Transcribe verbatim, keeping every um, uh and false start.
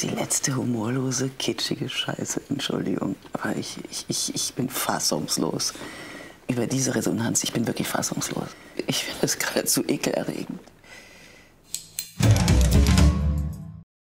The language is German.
die letzte humorlose, kitschige Scheiße. Entschuldigung, aber ich, ich, ich, ich bin fassungslos über diese Resonanz. Ich bin wirklich fassungslos. Ich finde es geradezu ekelerregend.